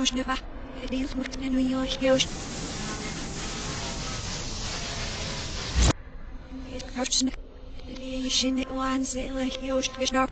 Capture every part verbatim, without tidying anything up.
Joshneva, Edith Mutnenu Yosh. Krautsne, die Shinne Wansele Yosh Geschnor.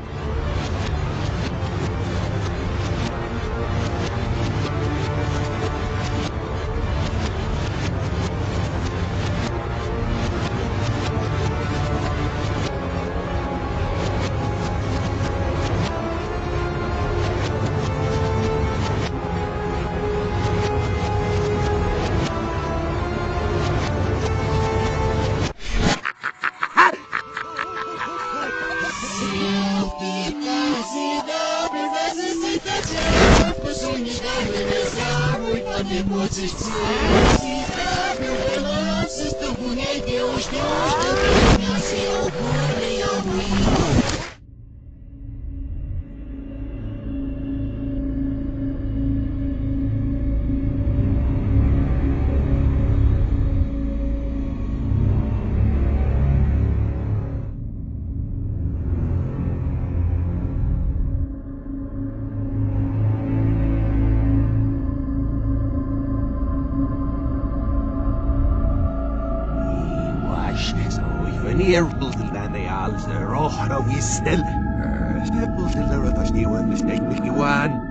Neerbulten they all the roch no we still. Sebulten there was the one mistake Mickey one.